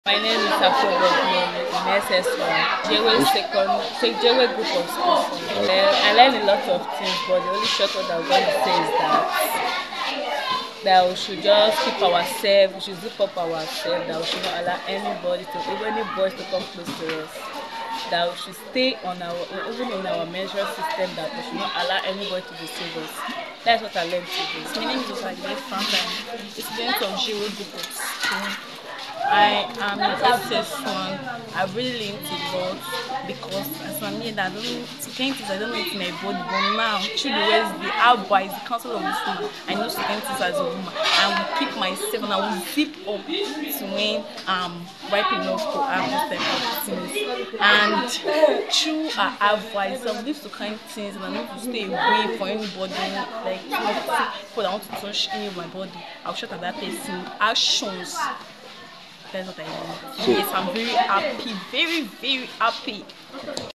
My name is Orogun in SS1, Ojevwe Group of Schools. I learned a lot of things, but the only short word I'm going to say is that we should just keep ourselves, we should zip up ourselves, that we should not allow anybody to, even any boys to come close to us. That we should stay on our, even in our menstrual system, that we should not allow anybody to deceive us. That's what I learned today. My name is Ojevwe student of Ojevwe Group of Schools. I am in SS1. I really learned a lot because as I'm here, I don't know it in my body, but now through the ways the advice, the counsel of the school, I know certain things as a woman. I will keep myself and I will zip up to when I'm ripe enough to have this type of things. And through our advice, I will live to kind things and I need to stay away from anybody like people that want to touch any of my body. I'll shut at that person actions. That's what I mean. Yes, I'm very happy, very, very happy.